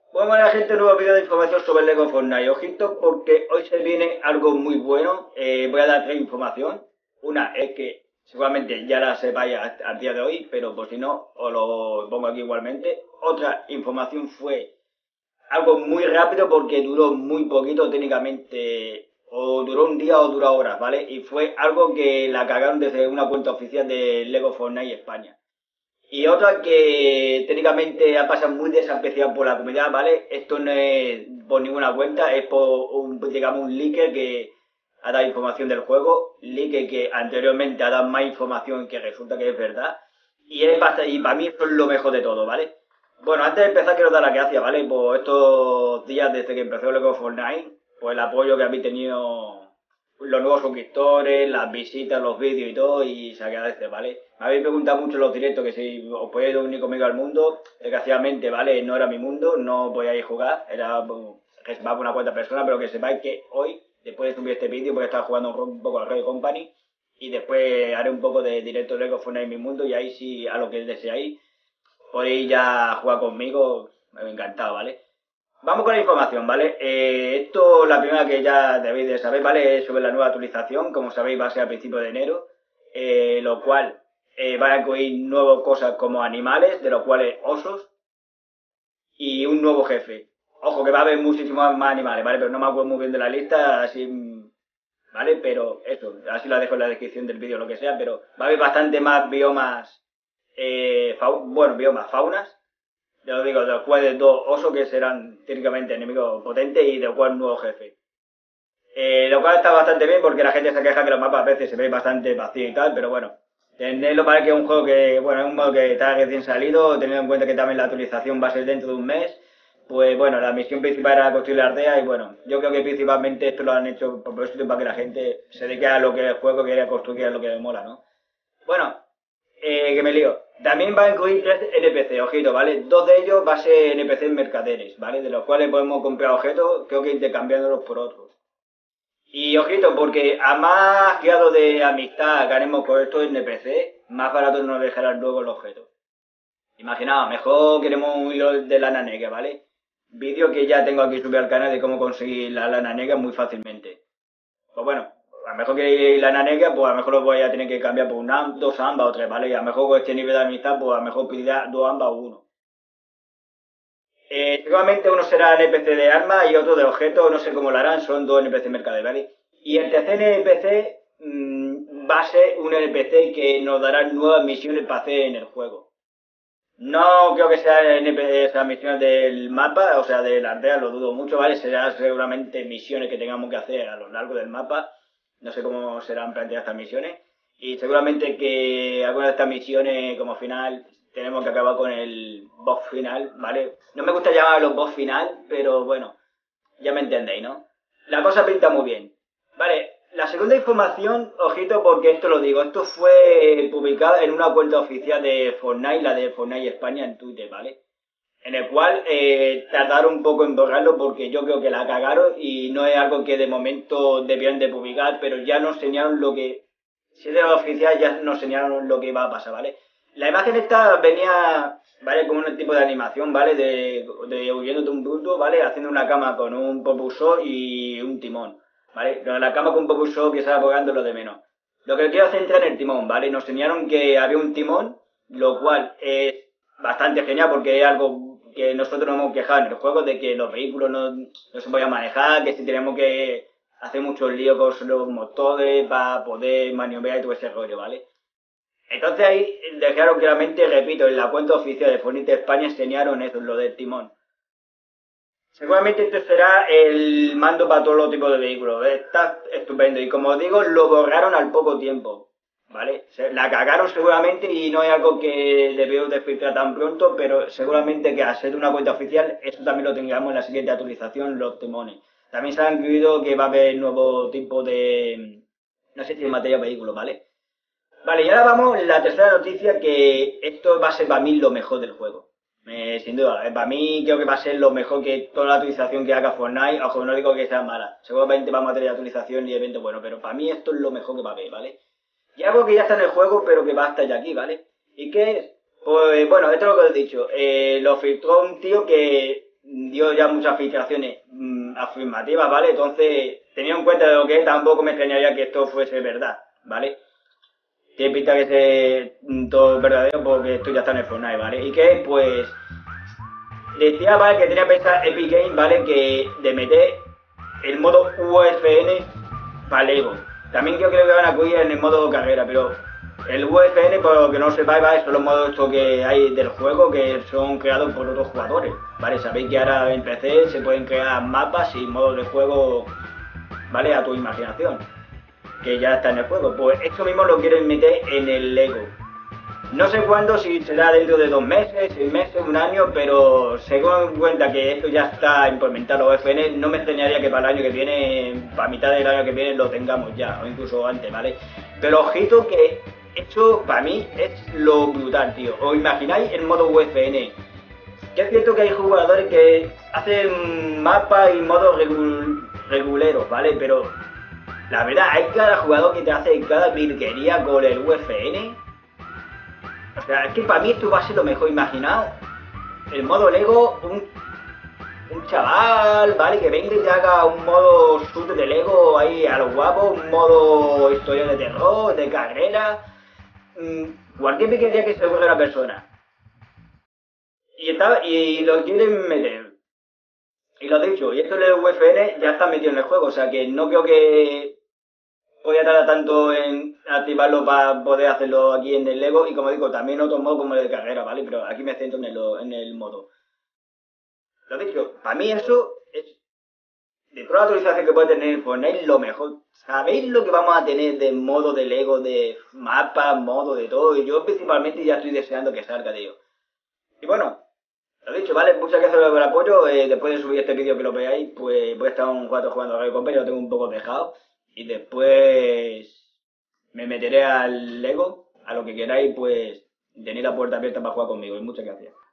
Bueno, la gente, nuevo vídeo de información sobre Lego Fortnite. Ojito, porque hoy se viene algo muy bueno. Voy a dar tres información. Una es que seguramente ya la sepáis al día de hoy, pero por si no, os lo pongo aquí igualmente. Otra información fue algo muy rápido porque duró muy poquito técnicamente, o duró un día o duró horas, ¿vale? Y fue algo que la cagaron desde una cuenta oficial de Lego Fortnite España. Y otra que técnicamente ha pasado muy desapercibida por la comunidad, ¿vale? Esto no es por ninguna cuenta, es por un, digamos, un leaker que ha dado información del juego, leaker que anteriormente ha dado más información que resulta que es verdad. Y para mí esto es lo mejor de todo, ¿vale? Bueno, antes de empezar quiero dar las gracias, ¿vale? Por estos días desde que empezó Lego Fortnite, por el apoyo que habéis tenido los nuevos suscriptores, las visitas, los vídeos y todo, y se agradece, ¿vale? Me habéis preguntado mucho en los directos que si os podíais unir conmigo al mundo. Desgraciadamente, ¿vale? No era mi mundo, no podíais jugar, era reservado por una cuanta persona, pero que sepáis que hoy, después de subir este vídeo, voy a estar jugando un poco al Red Company, y después haré un poco de directo de Lego Fortnite en mi mundo, y ahí sí, a lo que deseáis, podéis ya jugar conmigo, encantado, ¿vale? Vamos con la información, ¿vale? Esto, la primera que ya debéis de saber, ¿vale? Es sobre la nueva actualización, como sabéis va a ser a principios de enero, lo cual va a incluir nuevas cosas como animales, de los cuales osos, y un nuevo jefe. Ojo, que va a haber muchísimos más animales, ¿vale? Pero no me acuerdo muy bien de la lista, así, ¿vale? Pero eso, así la dejo en la descripción del vídeo, lo que sea, pero va a haber bastante más biomas, bueno, biomas, faunas, ya lo digo, de los cuales dos osos que serán técnicamente enemigos potentes y de los cuales un nuevo jefe. Lo cual está bastante bien porque la gente se queja que los mapas a veces se ven bastante vacíos y tal, pero bueno, tenerlo para que es un juego que, bueno, es un modo que está recién salido, teniendo en cuenta que también la actualización va a ser dentro de un mes, pues bueno, la misión principal era construir la aldea y bueno, yo creo que principalmente esto lo han hecho por propósito para que la gente se dedique a lo que es el juego, que quiere construir, a lo que le mola, ¿no? Bueno, que me lío. También va a incluir tres NPC, ojito, ¿vale? Dos de ellos va a ser NPC mercaderes, ¿vale? De los cuales podemos comprar objetos, creo que intercambiándolos por otros. Y ojito, porque a más grado de amistad que haremos con estos NPC, más barato nos dejarán luego el objeto. Imaginaos, mejor queremos un hilo de lana negra, ¿vale? Vídeo que ya tengo aquí subido al canal de cómo conseguir la lana negra muy fácilmente. Pues bueno, a lo mejor queréis lana negra, pues a lo mejor lo voy a tener que cambiar por dos ambas o tres, ¿vale? Y a lo mejor con este nivel de amistad, pues a lo mejor pedirá dos ambas o uno. Seguramente uno será NPC de armas y otro de objetos, no sé cómo lo harán, son dos NPC mercaderes, ¿vale? Y el tercer NPC va a ser un NPC que nos dará nuevas misiones para hacer en el juego. No creo que sea NPC, esas misiones del mapa, o sea, de la aldea, lo dudo mucho, ¿vale? Serán seguramente misiones que tengamos que hacer a lo largo del mapa. No sé cómo serán planteadas estas misiones. Y seguramente que algunas de estas misiones, como final, tenemos que acabar con el boss final, ¿vale? No me gusta llamarlo boss final, pero bueno, ya me entendéis, ¿no? La cosa pinta muy bien. Vale, la segunda información, ojito porque esto lo digo, esto fue publicado en una cuenta oficial de Fortnite, la de Fortnite España en Twitter, ¿vale? En el cual tardaron un poco en borrarlo porque yo creo que la cagaron y no es algo que de momento debieran de publicar, pero ya nos enseñaron lo que, si era oficial, ya nos enseñaron lo que iba a pasar, ¿vale? La imagen esta venía, ¿vale? Como un tipo de animación, ¿vale? De huyendo de un bulto, ¿vale? Haciendo una cama con un propulsor y un timón, ¿vale? Lo de la cama con un propulsor que estaba apoyando lo de menos. Lo que quiero centrar en el timón, ¿vale? Nos enseñaron que había un timón, lo cual es bastante genial porque es algo que nosotros nos hemos quejado en el juego de que los vehículos no se podían manejar, que si tenemos que hacer mucho lío con los motores para poder maniobrar y todo ese rollo, ¿vale? Entonces ahí dejaron claramente, repito, en la cuenta oficial de Fornite España enseñaron eso, lo del timón. Seguramente esto será el mando para todos los tipos de vehículos. Está estupendo. Y como os digo, lo borraron al poco tiempo. ¿Vale? La cagaron seguramente y no es algo que debió de filtrar tan pronto, pero seguramente que al ser una cuenta oficial, eso también lo tengamos en la siguiente actualización, los timones. También se ha incluido que va a haber nuevo tipo de, no sé si de material vehículo, ¿vale? Vale, y ahora vamos, la tercera noticia, que esto va a ser para mí lo mejor del juego. Sin duda, para mí creo que va a ser lo mejor que toda la actualización que haga Fortnite, ojo, no digo que sea mala, seguramente vamos a tener actualización y eventos buenos, pero para mí esto es lo mejor que va a haber, ¿vale? Y algo que ya está en el juego, pero que va a estar ya aquí, ¿vale? ¿Y qué es? Pues bueno, esto es lo que os he dicho, lo filtró un tío que dio ya muchas filtraciones afirmativas, ¿vale? Entonces, teniendo en cuenta de lo que es, tampoco me extrañaría que esto fuese verdad, ¿vale? Tiene pinta que todo verdadero porque esto ya está en el Fortnite, ¿vale? Y que, pues, decía, ¿vale? Que tenía pensado Epic Games, ¿vale? Que de meter el modo UFN para Lego. También creo que lo van a acudir en el modo carrera, pero el UFN, por lo que no sepáis, ¿vale? Son los modos estos que hay del juego que son creados por otros jugadores, ¿vale? Sabéis que ahora en PC se pueden crear mapas y modos de juego, ¿vale? A tu imaginación, que ya está en el juego. Pues esto mismo lo quieren meter en el Lego. No sé cuándo, si será dentro de 2 meses, 6 meses, un año, pero según en cuenta que esto ya está implementado los FN, no me extrañaría que para el año que viene, para mitad del año que viene, lo tengamos ya, o incluso antes, ¿vale? Pero ojito que esto para mí es lo brutal, tío. ¿Os imagináis el modo UFN? Que es cierto que hay jugadores que hacen mapas y modos reguleros, ¿vale? Pero la verdad, hay cada jugador que te hace cada virguería con el UFN. O sea, es que para mí esto va a ser lo mejor. Imaginado el modo Lego, un chaval, ¿vale? Que venga y te haga un modo shooter de Lego ahí a lo guapo, un modo historia de terror, de carrera, cualquier pequeña que se ocurra a la persona. Y lo quieren meter. Y lo dicho, y esto del UFN ya está metido en el juego, o sea que no creo que podía tardar tanto en activarlo para poder hacerlo aquí en el Lego y como digo, también otro modo como el de carrera, ¿vale? Pero aquí me centro en el modo. Lo dicho, para mí eso es de toda la actualización que puede tener Fortnite lo mejor. ¿Sabéis lo que vamos a tener de modo de Lego, de mapa, modo de todo? Y yo principalmente ya estoy deseando que salga, tío. Y bueno, lo dicho, ¿vale? Muchas gracias por el apoyo. Después de subir este vídeo que lo veáis, pues voy a estar un rato jugando a Rayo pero lo tengo un poco dejado. Y después me meteré al Lego, a lo que queráis, pues tenéis la puerta abierta para jugar conmigo. Y muchas gracias.